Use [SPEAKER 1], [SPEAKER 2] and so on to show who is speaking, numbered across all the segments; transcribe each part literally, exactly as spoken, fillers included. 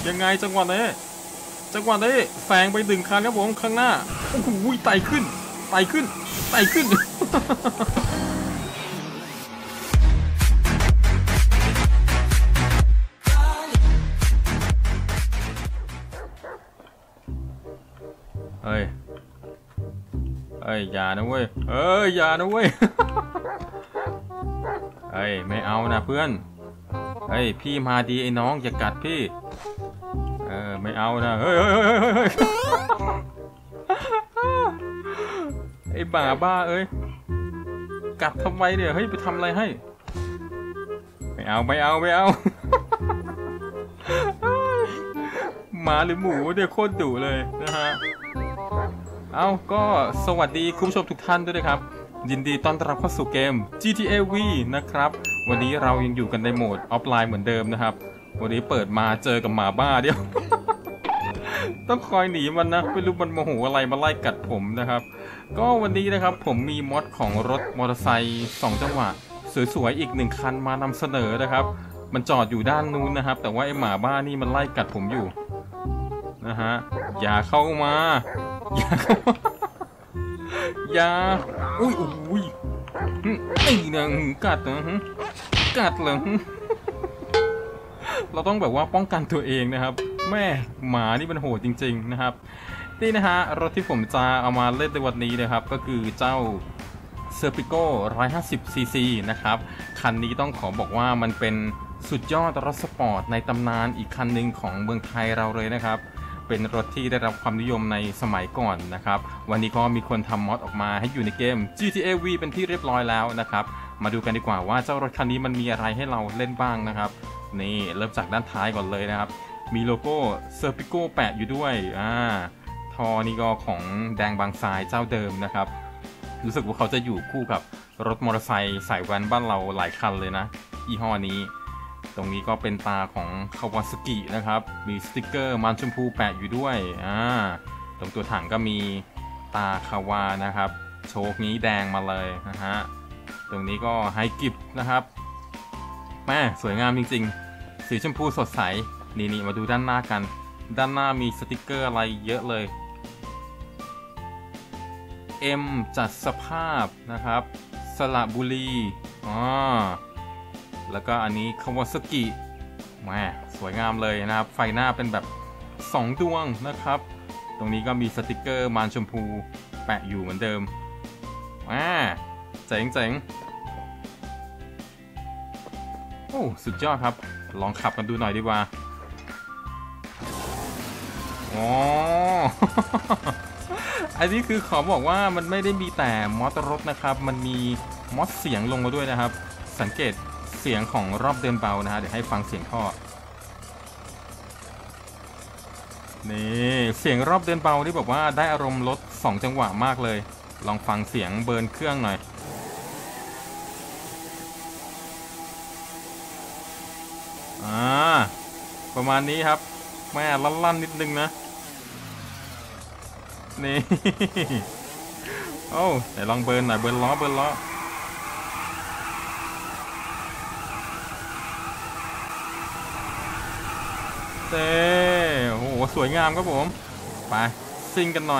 [SPEAKER 1] ยังไงจังหวะนี้จังหวะนี้แซงไปหนึ่งคันครับผมข้างหน้าโอ้โหไต่ขึ้นไต่ขึ้นไต่ขึ้นเฮ้ยเฮ้ยอย่านะเว้ยเอ้ยอย่านะเว้ยเฮ้ยไม่เอานะเพื่อนเฮ้ยพี่มาดีไอ้น้องอย่ากัดพี่เออไม่เอานะเฮ้ยเฮ้ยเฮ้ยเฮ้ยไอ้บ้าบ้าเอ้ยกัดทำไมเนี่ยเฮ้ยไปทำอะไรให้ไม่เอาไม่เอาไม่เอาหมาหรือหมูเดี๋ยวโคตรดุเลยนะฮะเอาก็สวัสดีคุณผู้ชมทุกท่านด้วยนะครับยินดีต้อนรับเข้าสู่เกม จี ที เอ วี นะครับวันนี้เรายังอยู่กันในโหมดออฟไลน์เหมือนเดิมนะครับวันนี้เปิดมาเจอกับหมาบ้าเดียว ต้องคอยหนีมันนะไม่รู้มันโมโหอะไรมาไล่กัดผมนะครับก็วันนี้นะครับผมมีมอดของรถมอเตอร์ไซค์สองจังหวะสวยๆอีกหนึ่งคันมานำเสนอนะครับมันจอดอยู่ด้านนู้นนะครับแต่ว่าไอหมาบ้านี่มันไล่กัดผมอยู่นะฮะอย่าเข้ามาอย่าเข้ามาอย่าอุ้ยอุ้ยนี่นะกัดนะกัดเลยเราต้องแบบว่าป้องกันตัวเองนะครับแม่หมานี่มันโหดจริงๆนะครับนี่นะฮะรถที่ผมจะเอามาเล่นในวันนี้นะครับก็คือเจ้า Serpico หนึ่งร้อยห้าสิบ ซี ซี นะครับคันนี้ต้องขอบอกว่ามันเป็นสุดยอดรถสปอร์ตในตำนานอีกคันหนึ่งของเมืองไทยเราเลยนะครับเป็นรถที่ได้รับความนิยมในสมัยก่อนนะครับวันนี้ก็มีคนทำมอดออกมาให้อยู่ในเกม จี ที เอ วี เป็นที่เรียบร้อยแล้วนะครับมาดูกันดีกว่าว่าเจ้ารถคันนี้มันมีอะไรให้เราเล่นบ้างนะครับนี่เริ่มจากด้านท้ายก่อนเลยนะครับมีโลโก้ Serpico แปะอยู่ด้วยอ่าท่อนี่ก็ของแดงบางทรายเจ้าเดิมนะครับรู้สึกว่าเขาจะอยู่คู่กับรถมอเตอร์ไซค์สายแว้นบ้านเราหลายคันเลยนะยี่ห้อนี้ตรงนี้ก็เป็นตาของคาวาซากินะครับมีสติกเกอร์มันชมพูแปะอยู่ด้วยอ่าตรงตัวถังก็มีตาคาวานะครับโชคนี้แดงมาเลยนะฮะตรงนี้ก็ไฮกิฟนะครับแม่สวยงามจริงๆสีชมพูสดใสนี่นี่มาดูด้านหน้ากันด้านหน้ามีสติกเกอร์อะไรเยอะเลย M จัดสภาพนะครับสระบุรีอ๋อแล้วก็อันนี้คาวาซากิแหมสวยงามเลยนะครับไฟหน้าเป็นแบบสองดวงนะครับตรงนี้ก็มีสติกเกอร์มันชมพูแปะอยู่เหมือนเดิมแหมเจ๋งเจ๋งโอ้สุดยอดครับลองขับกันดูหน่อยดีกว่าอ๋อ อันนี้คือขอบอกว่ามันไม่ได้มีแต่มอเตอร์รถนะครับมันมีมอดเสียงลงมาด้วยนะครับสังเกตเสียงของรอบเดินเบานะฮะเดี๋ยวให้ฟังเสียงท่อนี่เสียงรอบเดินเบาที่บอกว่าได้อารมณ์รถสองจังหวะมากเลยลองฟังเสียงเบิร์นเครื่องหน่อยอ่าประมาณนี้ครับแม่ลั่นๆนิดนึงนะนี่โอ้ไหนลองเบิร์นหน่อยเบิร์นล้อเบิร์นล้อเต้โอ้โหสวยงามครับผมไปซิ่งกันหน่อย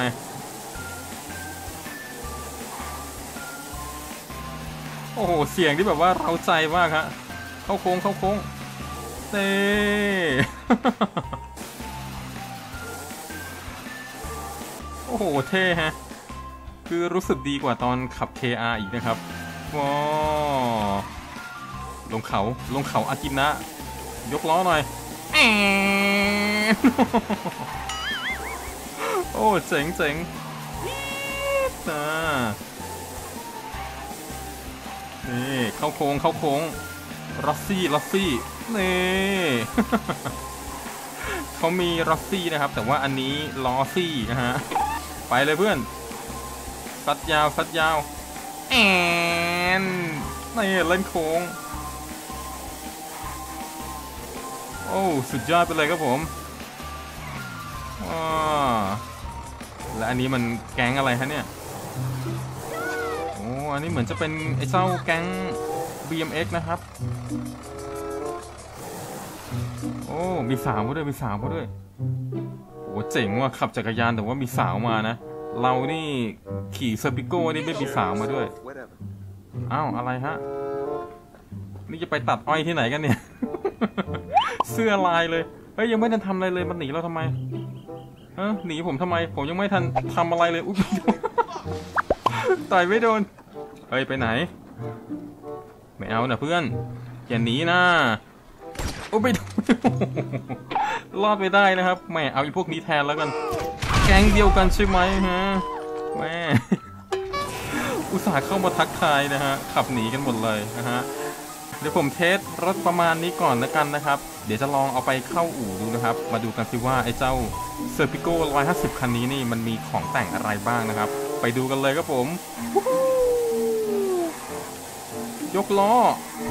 [SPEAKER 1] โอ้โหเสียงที่แบบว่าเร้าใจมากฮะเข้าโค้งเข้าโค้งเต้โอ้โหเท่ฮะคือรู้สึกดีกว่าตอนขับ เค อาร์ อีกนะครับว้าลงเขาลงเขาอากินะยกล้อหน่อยโอ้เจ๋งเจ๋งนะนี่เข้าโค้งเข้าโค้งรัสซี่รัสซี่นี่ เขามีรัสซี่นะครับแต่ว่าอันนี้ลอซี่นะฮะไปเลยเพื่อนซัดยาวซัดยาวแอนนี่เล่นโค้งโอ้สุดยอดไปเลยครับผมว้าและอันนี้มันแก๊งอะไรฮะเนี่ยโอ้อันนี้เหมือนจะเป็นไอ้เจ้าแก๊ง บี เอ็ม เอ็กซ์ นะครับโอ้มีสาวมาด้วยมีสาวมาด้วยโอ้เจ๋งว่ะขับจักรยานแต่ว่ามีสาวมานะเรานี่ขี่เซอร์ปิโก้นี่ไม่มีสาวมาด้วยอ้าวอะไรฮะนี่จะไปตัดอ้อยที่ไหนกันเนี่ย เสื้อลายเลยเฮ้ยยังไม่ทันทำอะไรเลยมันหนีเราทำไมเออหนีผมทำไมผมยังไม่ทันทำอะไรเลยอุ๊ย ต่อยไม่โดนเฮ้ยไปไหนไม่เอานะเพื่อนอย่าหนีนะโอ้ไม่โดน รอดไปได้นะครับแม่เอาอีพวกนี้แทนแล้วกันแก๊งเดียวกันใช่ไหมฮะแม่ อุตส่าห์เข้ามาทักทายนะฮะขับหนีกันหมดเลยนะฮะเดี๋ยวผมเทสรถประมาณนี้ก่อนนะกันนะครับเดี๋ยวจะลองเอาไปเข้าอู่ดูนะครับมาดูกันสิว่าไอ้เจ้าเซอร์ปิโก้หนึ่งร้อยห้าสิบคันนี้นี่มันมีของแต่งอะไรบ้างนะครับไปดูกันเลยครับผมยกล้อ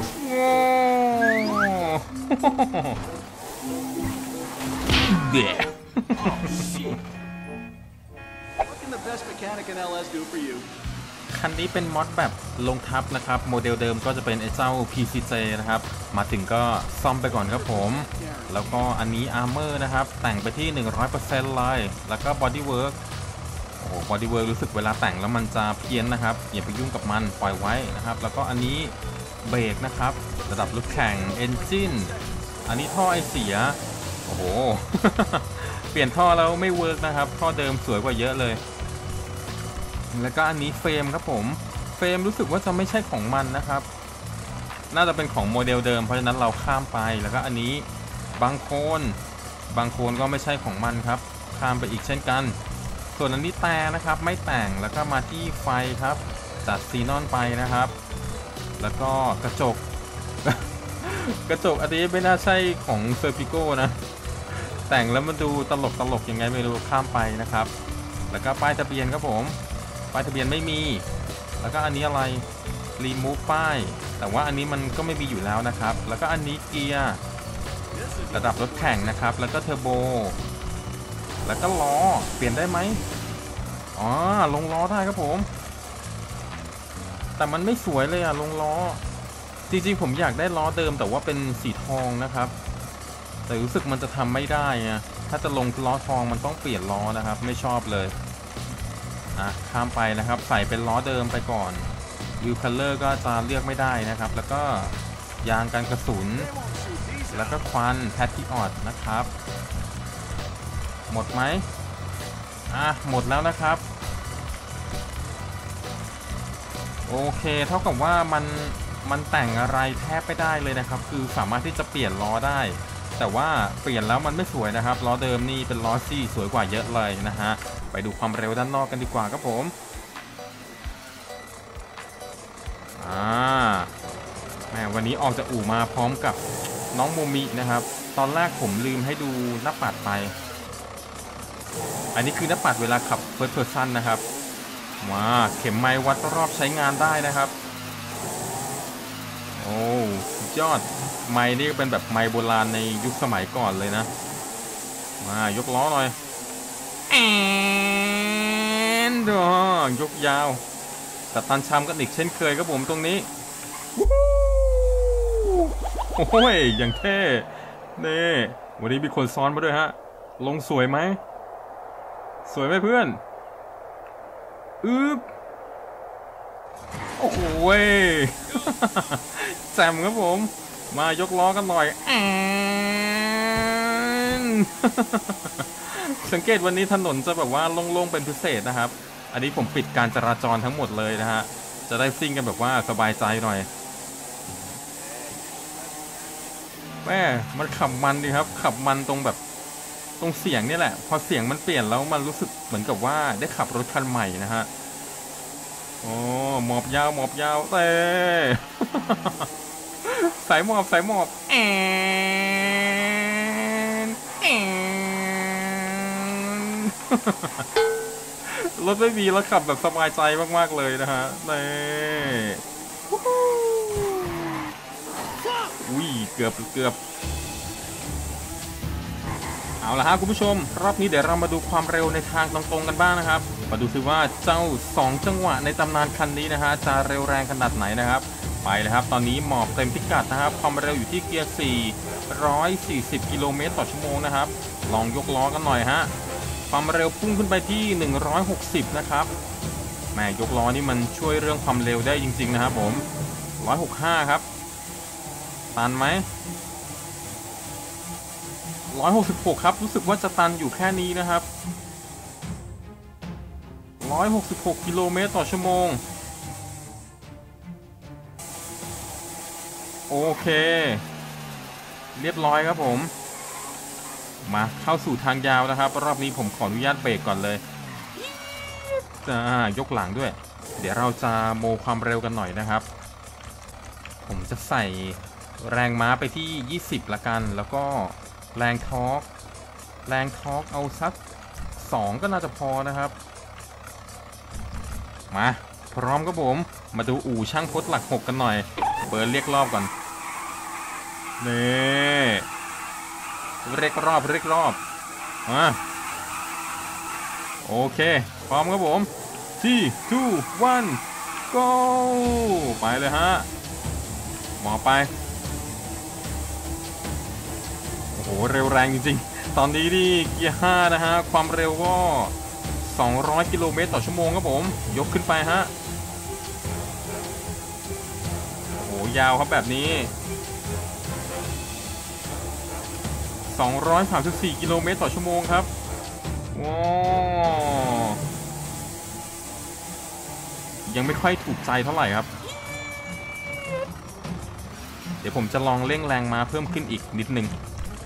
[SPEAKER 1] เดี๋ยวคันนี้เป็นมอดแบบลงทับนะครับโมเดลเดิมก็จะเป็นไอ้เจ้า พี ซี เจ นะครับมาถึงก็ซ่อมไปก่อนครับผมแล้วก็อันนี้ Armor นะครับแต่งไปที่ หนึ่งร้อยเปอร์เซ็นต์ เลยแล้วก็ Bodywork โอ้โห Bodywork รู้สึกเวลาแต่งแล้วมันจะเพี้ยนนะครับอย่าไปยุ่งกับมันปล่อยไว้นะครับแล้วก็อันนี้เบรกนะครับระดับรถแข่ง Engine อันนี้ท่อไอเสียโอ้โห เปลี่ยนท่อแล้วไม่เวิร์กนะครับท่อเดิมสวยกว่าเยอะเลยแล้วก็อันนี้เฟรมครับผมเฟรมรู้สึกว่าจะไม่ใช่ของมันนะครับน่าจะเป็นของโมเดลเดิมเพราะฉะนั้นเราข้ามไปแล้วก็อันนี้บางโคนบางโคนก็ไม่ใช่ของมันครับข้ามไปอีกเช่นกันส่วนอันนี้แต่นะครับไม่แต่งแล้วก็มาที่ไฟครับจัดซีนอนไปนะครับแล้วก็กระจก กระจกอันนี้ไม่น่าใช่ของเซอร์ปิโก้นะแต่งแล้วมันดูตลกตลกยังไงไม่รู้ข้ามไปนะครับแล้วก็ป้ายทะเบียนครับผมป้ายทะเบียนไม่มีแล้วก็อันนี้อะไรรีมูฟป้ายแต่ว่าอันนี้มันก็ไม่มีอยู่แล้วนะครับแล้วก็อันนี้เกียร์ระดับรถแข่งนะครับแล้วก็เทอร์โบแล้วก็ล้อเปลี่ยนได้ไหมอ๋อลงล้อได้ครับผมแต่มันไม่สวยเลยอะลงล้อจริงๆผมอยากได้ล้อเดิมแต่ว่าเป็นสีทองนะครับแต่รู้สึกมันจะทำไม่ได้อะถ้าจะลงล้อทองมันต้องเปลี่ยนล้อนะครับไม่ชอบเลยอ่ะข้ามไปนะครับใส่เป็นล้อเดิมไปก่อนวิวคัลเลอร์ก็จะเลือกไม่ได้นะครับแล้วก็ยางกันกระสุนแล้วก็ควันแพทติออดนะครับหมดไหมอ่ะหมดแล้วนะครับโอเคเท่ากับว่ามันมันแต่งอะไรแทบไม่ได้เลยนะครับคือสามารถที่จะเปลี่ยนล้อได้แต่ว่าเปลี่ยนแล้วมันไม่สวยนะครับล้อเดิมนี่เป็นล้อซี่สวยกว่าเยอะเลยนะฮะไปดูความเร็วด้านนอกกันดีกว่าครับผมอ่าแหมวันนี้ออกจากอู่มาพร้อมกับน้องโมมินะครับตอนแรกผมลืมให้ดูหน้าปัดไปอันนี้คือหน้าปัดเวลาขับ First Person นะครับว้าเข็มไม้วัดรอบใช้งานได้นะครับโอ้ยอดไม้นี่เป็นแบบไม้โบราณในยุคสมัยก่อนเลยนะมายกล้อหน่อยแอนดอยกยาวแต่ตันชามกันอีกเช่นเคยครับผมตรงนี้โอ้ยอย่างเท่เน่วันนี้มีคนซ้อนมาด้วยฮะลงสวยไหมสวยไหมเพื่อนอึ๊บโอ้โหแจ่มครับผมมายกล้อกันหน่อยสังเกตวันนี้ถนนจะแบบว่าโล่งๆเป็นพิเศษนะครับอันนี้ผมปิดการจราจรทั้งหมดเลยนะฮะจะได้ซิ่งกันแบบว่าสบายใจหน่อยแม่มันขับมันดีครับขับมันตรงแบบตรงเสียงนี่แหละพอเสียงมันเปลี่ยนแล้วมันรู้สึกเหมือนกับว่าได้ขับรถคันใหม่นะฮะโอ้หมอบยาวหมอบยาวเต้สายหมอบสายหมอบแอนแอนรถไม่มีแล้วขับแบบสบายใจมากๆเลยนะฮะเต้อุ้ยเกือบเกือบเอาละฮะคุณผู้ชมรอบนี้เดี๋ยวเรามาดูความเร็วในทางตรงๆกันบ้างนะครับมาดูซิว่าเจ้าสองจังหวะในตำนานคันนี้นะฮะจะเร็วแรงขนาดไหนนะครับไปไปเลยครับตอนนี้หมอบเต็มพิกัดนะครับความเร็วอยู่ที่เกียร์สี่ร้อยสี่สิบกิโลเมตรต่อชั่วโมงนะครับลองยกล้อกันหน่อยฮะความเร็วพุ่งขึ้นไปที่หนึ่งร้อยหกสิบนะครับแม่ยกล้อนี่มันช่วยเรื่องความเร็วได้จริงๆนะครับผมหนึ่งร้อยหกสิบห้าครับตันไหมหนึ่งร้อยหกสิบหกครับรู้สึกว่าจะตันอยู่แค่นี้นะครับหนึ่งร้อยหกสิบหกกิโลเมตรต่อชั่วโมงโอเคเรียบร้อยครับผมมาเข้าสู่ทางยาวนะครับรอบนี้ผมขออนุญาตเบรกก่อนเลยจะยกหลังด้วยเดี๋ยวเราจะโมความเร็วกันหน่อยนะครับผมจะใส่แรงม้าไปที่ยี่สิบละกันแล้วก็แรงทอร์กแรงทอร์กเอาสักสองก็น่าจะพอนะครับมาพร้อมครับผมมาดูอู่ช่างพดหลักหกกันหน่อยเปิดเรียกรอบก่อนนี่เรียกรอบเรียกรอบมาโอเคพร้อมครับผมสี่สองหนึ่ง go ไปเลยฮะหมอไปโอ้โหเร็วแรงจริงๆตอนนี้นี่เกียร์ห้านะฮะความเร็วก็สองร้อยกิโลเมตรต่อชั่วโมงครับผมยกขึ้นไปฮะโอ้โหยาวครับแบบนี้สองร้อยสามสิบสี่กิโลเมตรต่อชั่วโมงครับว้าวยังไม่ค่อยถูกใจเท่าไหร่ครับเดี๋ยวผมจะลองเร่งแรงม้าเพิ่มขึ้นอีกนิดนึง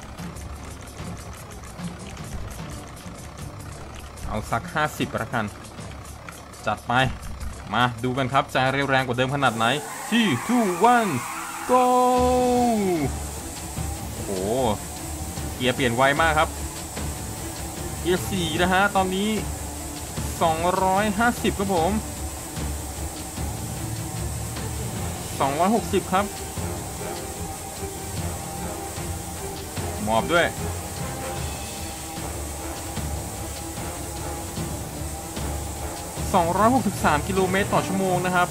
[SPEAKER 1] เอาสักห้าสิบละกันจัดไปมาดูกันครับจะเร็วแรงกว่าเดิมขนาดไหนที่ สอง หนึ่ง go โอ้โหเกียร์เปลี่ยนไวมากครับเกียร์สี่นะฮะตอนนี้สองร้อยห้าสิบครับผมสองร้อยหกสิบครับหมอบด้วยสองร้อยหกสิบสามกิโลเมตรต่อชั่วโมงนะครับ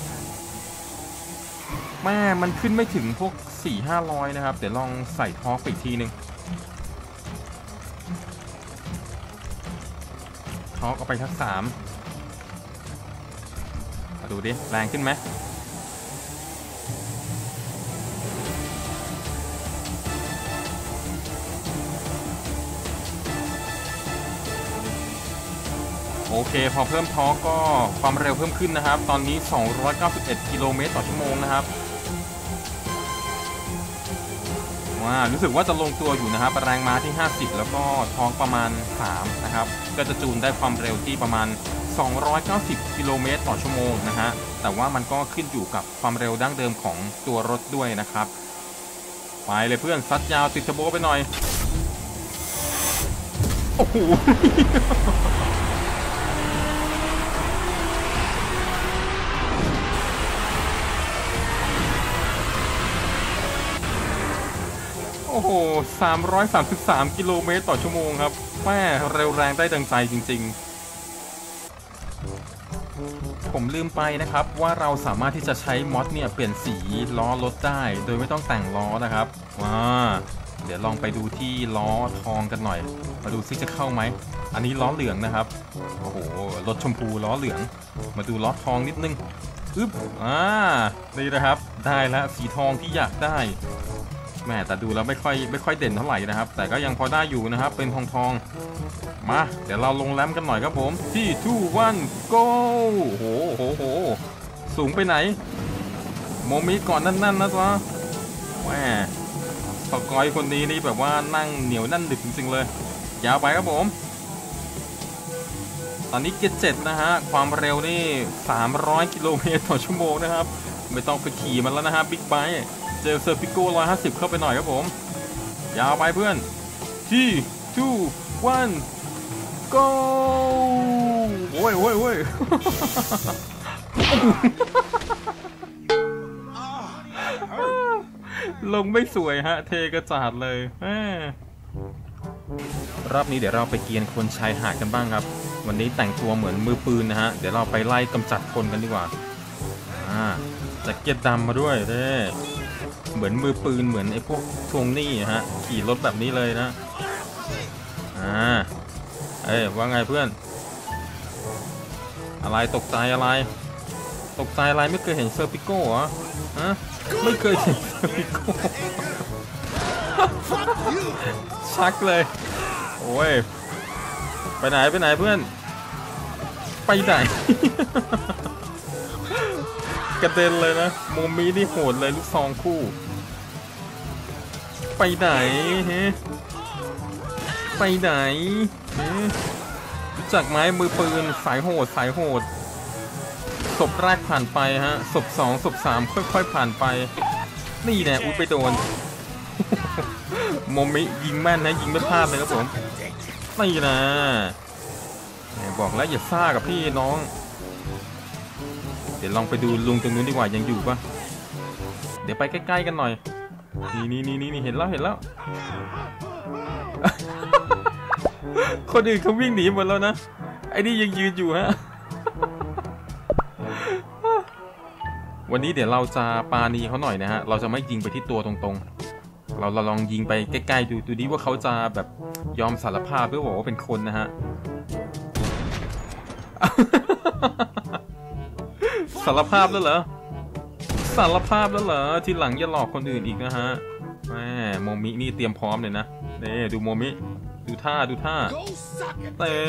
[SPEAKER 1] แม่มันขึ้นไม่ถึงพวก สี่ห้าร้อย นะครับเดี๋ยวลองใส่ทอร์กไปอีกทีนึงทอร์กเอาไปทักสามมาดูดิแรงขึ้นไหมโอเคพอเพิ่มทอร์กก็ความเร็วเพิ่มขึ้นนะครับตอนนี้สองร้อยเก้าสิบเอ็ดกิโลเมตรต่อชั่วโมงนะครับว้ารู้สึกว่าจะลงตัวอยู่นะครับแรงม้าที่ห้าสิบแล้วก็ทอร์กประมาณสามนะครับก็จะจูนได้ความเร็วที่ประมาณสองร้อยเก้าสิบกิโลเมตรต่อชั่วโมงนะฮะแต่ว่ามันก็ขึ้นอยู่กับความเร็วดั้งเดิมของตัวรถด้วยนะครับไปเลยเพื่อนซัดยาวติดเทอร์โบไปหน่อยโอ้โหโอ้โหสามร้อยสามสิบสามกิโลเมตรต่อชั่วโมงครับแม่เร็วแรงได้ดังใจจริงๆผมลืมไปนะครับว่าเราสามารถที่จะใช้มอดเนี่ยเปลี่ยนสีล้อรถได้โดยไม่ต้องแต่งล้อนะครับว้าเดี๋ยวลองไปดูที่ล้อทองกันหน่อยมาดูซิจะเข้าไหมอันนี้ล้อเหลืองนะครับโอ้โหรถชมพูล้อเหลืองมาดูล้อทองนิดนึงอึ๊บอ่านี่นะครับได้แล้วสีทองที่อยากได้แม่แต่ดูแล้วไม่ค่อยไม่ค่อยเด่นเท่าไหร่นะครับแต่ก็ยังพอได้อยู่นะครับเป็นทองทองมาเดี๋ยวเราลงแรมกันหน่อยครับผมที่ สอง หนึ่ง go โหโหโหสูงไปไหนโมมิก่อนนั่นๆนะจ๊ะแม่สกอยคนนี้นี่แบบว่านั่งเหนียวนั่นดึกจริงๆเลยยาวไปครับผมตอนนี้เกียร์เจ็ดนะฮะความเร็วนี่สามร้อยกิโลเมตรต่อชั่วโมงนะครับไม่ต้องไปขี่มันแล้วนะฮะบิ๊กไบค์เจอเซอร์ปิโก้หนึ่งร้อยห้าสิบเข้าไปหน่อยครับผมยาวไปเพื่อนที่ สอง หนึ่ง go โอ้ยโอ้ยโอ้ย ลงไม่สวยฮะเทกระจาดเลยรอบนี้เดี๋ยวเราไปเกียนคนชายหาดกันบ้างครับวันนี้แต่งตัวเหมือนมือปืนนะฮะเดี๋ยวเราไปไล่กำจัดคนกันดีกว่าอ่าใจจ็คเก็ตดำมาด้วยเด้เหมือนมือปืนเหมือนไอ้พวกทวงหนี้ฮะขี่รถแบบนี้เลยนะอ่าเอ้ยว่าไงเพื่อนอะไรตกใจอะไรตกใจอะไรไม่เคยเห็นเซอร์ปิโก้เหรอฮะไม่เคยเห็นเซอร์ปิโก้ชักเลยโอ้ยไปไหนไปไหนเพื่อนไปไหนกระเด็นเลยนะโมมีนี่โหดเลยลูกซองคู่ไปไหนฮะไปไหนรู้จักไหมมือปืนสายโหดสายโหดศพแรกผ่านไปฮะศพสองศพสามค่อยๆผ่านไปนี่แน่อุ้ยไปโดนโมมิยิงแม่นนะยิงไม่พลาดเลยครับผมนี่นะบอกแล้วอย่าซ่ากับพี่น้องเดี๋ยวลองไปดูลุงตรงนู้นดีกว่ายังอยู่ปะเดี๋ยวไปใกล้ๆกันหน่อยนี่นี่นี่นี่เห็นแล้วเห็นแล้ว คนอื่นเขาวิ่งหนีหมดแล้วนะไอ้นี่ยังยืนอยู่ฮะ วันนี้เดี๋ยวเราจะปาณีเขาหน่อยนะฮะเราจะไม่ยิงไปที่ตัวตรงๆเราเราลองยิงไปใกล้ๆดูดูดิว่าเขาจะแบบยอมสารภาพเพื่อบอกว่าเป็นคนนะฮะ สารภาพแล้วเหรอสารภาพแล้วเหรอทีหลังอย่าหลอกคนอื่นอีกนะฮะแหมโมมินี่เตรียมพร้อมเลยนะนี่ดูโมมิดูท่าดูท่าเต้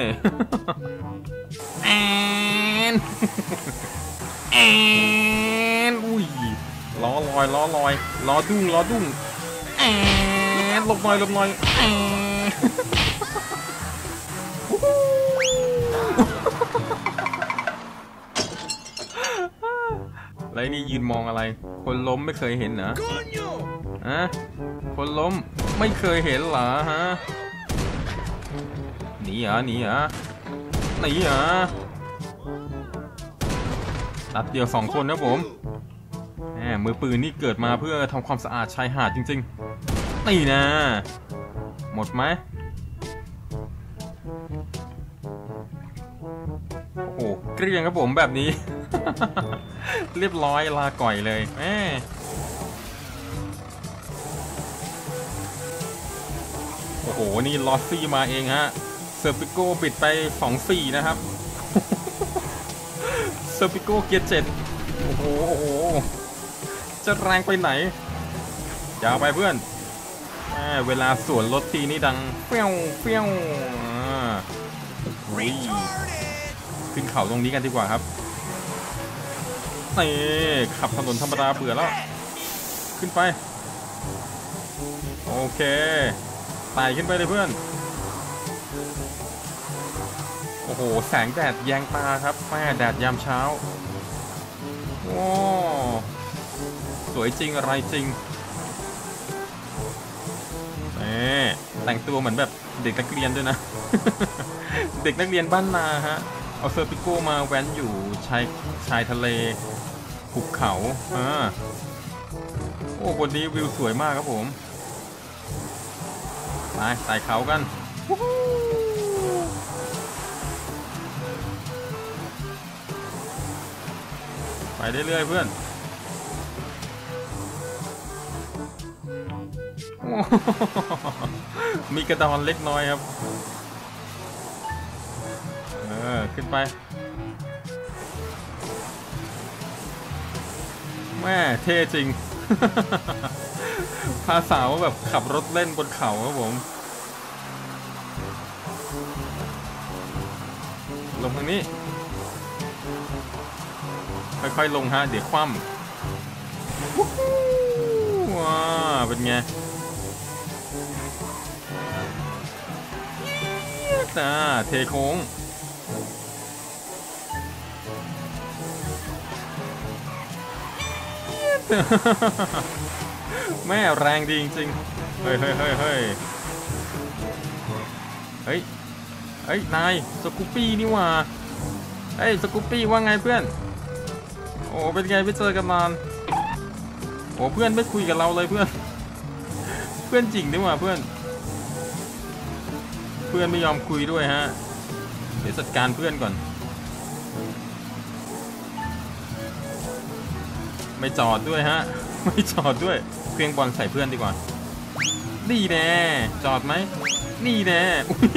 [SPEAKER 1] แอนแอนอุ้ยล้อลอยล้อลอยล้อดุ้งล้อดุ้งแอนลบหน่อยลบหน่อยแอนแล้วนี่ยืนมองอะไรคนล้มไม่เคยเห็นเหรอฮะคนล้มไม่เคยเห็นเหรอฮะหนีเหรอหนีเหรอหนีเหรอตัดเดียวสองคนนะผมแหมมือปืนนี่เกิดมาเพื่อทำความสะอาดชายหาดจริงๆนี่นะหมดไหมโอ้โหเกลี้ยงครับผมแบบนี้ เรียบร้อยลาก่อยเลยแหมโอ้โหนี่ลอสซี่มาเองฮะเซอร์ปิโก้บิดไป สองสี่ นะครับ เซอร์ปิโก้เกียร์เจ็ดโอ้โหโอ้โหจะแรงไปไหนยาวไปเพื่อนเวลาสวนรถทีนี่ดังเฟี้ยวเฟี้ยวขึ้นเขาตรงนี้กันดีกว่าครับนี่ขับถนนธรรมดาเบื่อแล้วขึ้นไปโอเคไต่ขึ้นไปเลยเพื่อนโอ้โหแสงแดดแยงตาครับแม่แดดยามเช้าโอ้สวยจริงอะไรจริงนี่แต่งตัวเหมือนแบบเด็กนักเรียนด้วยนะ เด็กนักเรียนบ้านนาฮะเอาเซอร์ปิโก้มาแว้นอยู่ชายชายทะเลภูเขาอ่าโอ้คนนี้วิวสวยมากครับผมไปไต่เขากันไปเรื่อยๆเพื่อนมีกระดอนเล็กน้อยครับเออขึ้นไปแม่เท่จริง พาสาวแบบขับรถเล่นบนเขาครับผมลงทางนี้ค่อยๆลงฮะเดี๋ยวคว่ำว้าเป็นไงอ่าเทโค้งแม่แรงดีจริงๆเฮ้ยเฮ้ยเฮ้ยเฮ้ยเฮ้ยเฮ้ยนายสกูปปี้นี่ว่าเฮ้ยสกูปปี้ว่าไงเพื่อนโอ้เป็นไงไม่เจอกันนานโอ้เพื่อนไม่คุยกับเราเลยเพื่อนเพื่อนจริงนี่ว่าเพื่อนเพื่อนไม่ยอมคุยด้วยฮะเดี๋ยวจัดการเพื่อนก่อนไม่จอดด้วยฮะไม่จอดด้วยเครื่องบอลใส่เพื่อนดีกว่านี่แน่จอดไหมนี่แน่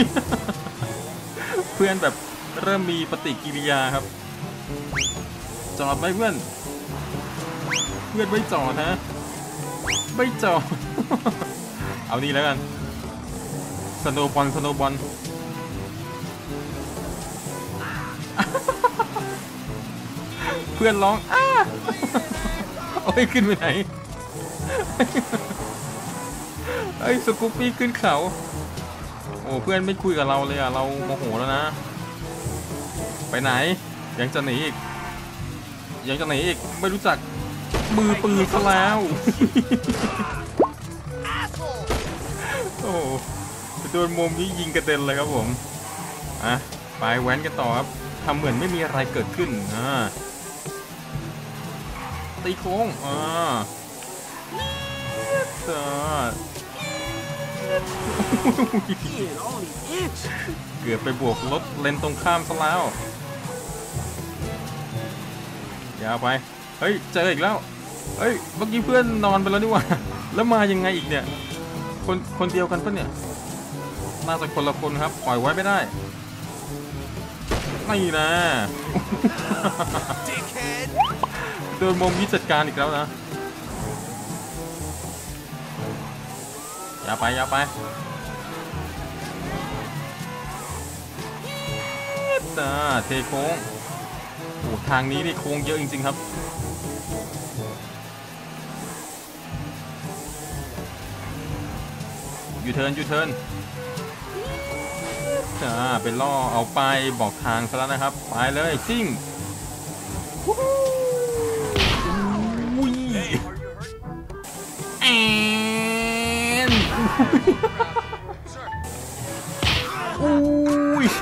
[SPEAKER 1] เพื่อนแบบเริ่มมีปฏิกิริยาครับจอดไหมเพื่อนเพื่อนไม่จอดฮะไม่จอดเอานี่แล้วกันสโนว์บอลสโนว์บอลเพื่อนร้องอ้าโอ้ยขึ้นไปไหนไอ้สกูปปี้ขึ้นเขาโอ้เพื่อนไม่คุยกับเราเลยอ่ะเราโมโหแล้วนะไปไหนยังจะหนีอีกยังจะหนีอีกไม่รู้จักมือปืนซะแล้วโอ้โดนมุมนี้ยิงกระเด็นเลยครับผมอ่ะไปแว้นกันต่อครับทำเหมือนไม่มีอะไรเกิดขึ้นอ่าตีโค้งอ่าเกือบไปบวกรถเลนตรงข้ามซะแล้วยาวไปเฮ้ยเจออีกแล้วเฮ้ยเมื่อกี้เพื่อนนอนไปแล้วนี่หว่าแล้วมายังไงอีกเนี่ยคนคนเดียวกันปะเนี่ยน่าจะคนละคนครับปล่อยไว้ไม่ได้ไม่นะโดนมุมนี้จัดการอีกแล้วนะอย่าไปอย่าไปตาเทโค้งโอ้ทางนี้นี่โค้งเยอะจริงๆครับยูเทิร์นยูเทิร์นอ่าเป็นล่อเอาไปบอกทางซะแล้วนะครับไปเลยซิ่งอุ้ยแอนอุ้ย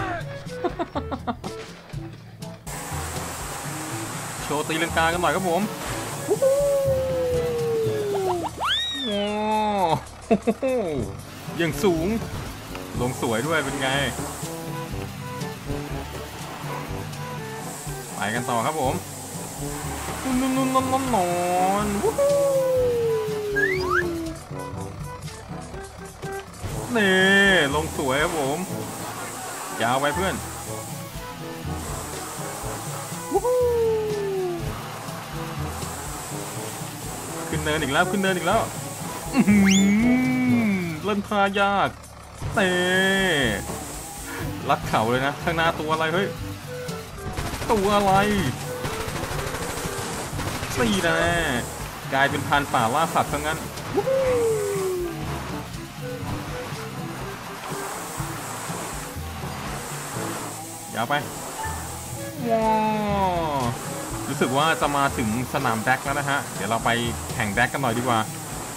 [SPEAKER 1] โชว์ตีลังกากันหน่อยครับผมโอ้ยังสูงลงสวยด้วยเป็นไงไปกันต่อครับผมนุ่นนุ่นนุ่นนอนนอนนี่ลงสวยครับผมยาวไปเพื่อนขึ้นเนินอีกแล้วขึ้นเนินอีกแล้วเล่นทายากเต้ลัดเข่าเลยนะข้างหน้าตัวอะไรเฮ้ยตัวอะไรสี่นะกลายเป็นพันป่าล่าสัตว์ทั้งนั้นยาวไปว้าวรู้สึกว่าจะมาถึงสนามแดกแล้วนะฮะเดี๋ยวเราไปแข่งแดกกันหน่อยดีกว่า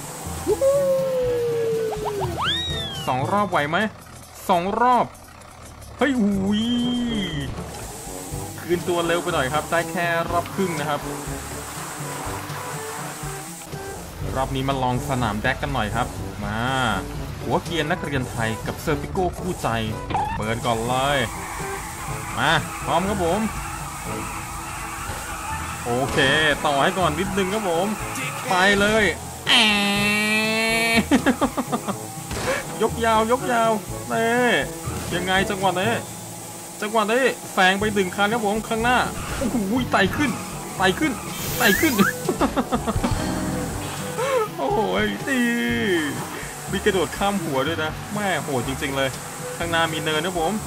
[SPEAKER 1] สองรอบไหวไหมสองรอบเฮ้ยอุ้ยคืนตัวเร็วไปหน่อยครับได้แค่รอบครึ่งนะครับรอบนี้มาลองสนามแดกกันหน่อยครับมาหัวเกียร์นักเรียนไทยกับเซอร์ปิโก้คู่ใจเปิดก่อนเลยมาพร้อมครับผมโอเคต่อให้ก่อนนิดนึงครับผมไปเลยยกยาวยกยาวเน่ยังไงจังหวะนี้จังหวะนี้แซงไปดึงคันครับผมข้างหน้าโอ้โหไต่ขึ้นไต่ขึ้นไต่ขึ้นโอ้โหดีมีกระโดดข้ามหัวด้วยนะแม่โหดจริงๆเลยข้างหน้ามีเนินนะผม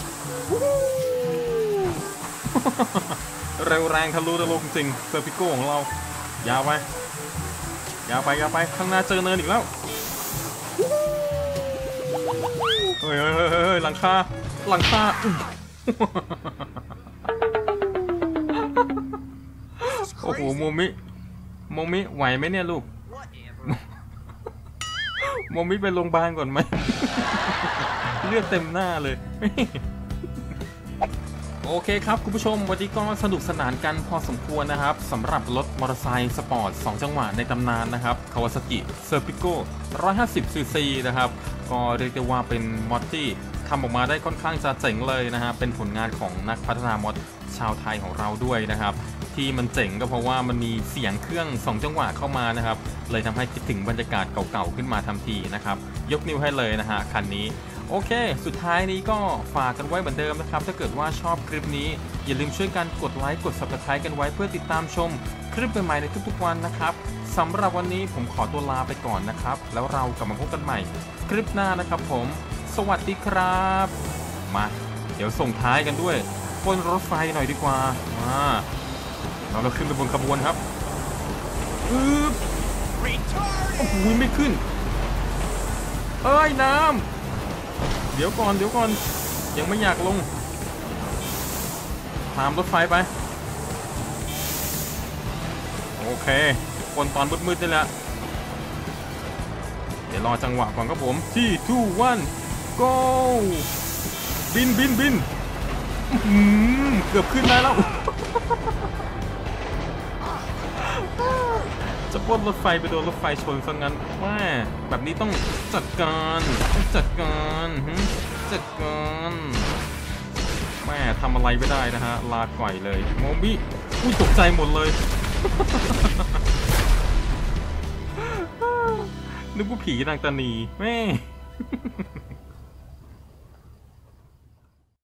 [SPEAKER 1] เร็วแรงทะลุทะลกจริงเซอร์ปิโก้ของเรายาวไปยาวไปยาวไปข้างหน้าเจอเนินอีกแล้วเฮ้ยเฮ้ยเฮ้ยหลังคาหลังคาโอ้โหโมมิโมมิไหวไหมเนี่ยลูกโมมิไปโรงพยาบาลก่อนไหมเลือดเต็มหน้าเลยโอเคครับคุณผู้ชมวันนี้ก็สนุกสนานกันพอสมควรนะครับสำหรับรถมอเตอร์ไซค์สปอร์ตสองจังหวะในตำนานนะครับ Kawasaki Serpico หนึ่งร้อยห้าสิบซีซีนะครับก็เรียกได้ว่าเป็นมอดที่ทำออกมาได้ค่อนข้างจะเจ๋งเลยนะฮะเป็นผลงานของนักพัฒนามอดชาวไทยของเราด้วยนะครับที่มันเจ๋งก็เพราะว่ามันมีเสียงเครื่องสองจังหวะเข้ามานะครับเลยทำให้คิดถึงบรรยากาศเก่าๆขึ้นมาทันทีนะครับยกนิ้วให้เลยนะฮะคันนี้โอเคสุดท้ายนี้ก็ฝากกันไว้เหมือนเดิมนะครับถ้าเกิดว่าชอบคลิปนี้อย่าลืมช่วยกันกดไลค์กด ซับสไครบ์ กันไว้เพื่อติดตามชมคลิปใหม่ๆในทุกๆวันนะครับสำหรับวันนี้ผมขอตัวลาไปก่อนนะครับแล้วเรากลับมาพบกันใหม่คลิปหน้านะครับผมสวัสดีครับมาเดี๋ยวส่งท้ายกันด้วยบนรถไฟหน่อยดีกว่ามาเราเราขึ้นไปบนขบวนครับปึ๊บโอ้โหไม่ขึ้นเอ้ยน้ำเดี๋ยวก่อนเดี๋ยวก่อนยังไม่อยากลงตามรถไฟไปโอเคคนตอนมืดๆนี่แหละเดี๋ยวรอจังหวะก่อนครับผมที่ ทู วัน go บินบินบินเกือบขึ้นได้แล้วจะปล้นรถไฟไปโดนรถไฟชนซะงั้นแม่แบบนี้ต้องจัดการต้องจัดการจัดการแม่ทำอะไรไม่ได้นะฮะลาก่อยเลยโมบี้อุ้ยตกใจหมดเลยนึกว่าผีนางตานีแม่